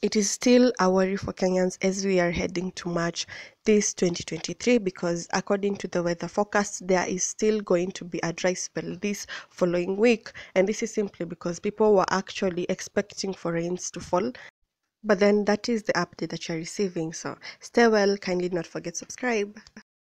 It is still a worry for Kenyans as we are heading to March this 2023, because according to the weather forecast, there is still going to be a dry spell this following week. And this is simply because people were actually expecting for rains to fall. But then that is the update that you're receiving. So stay well, kindly not forget subscribe.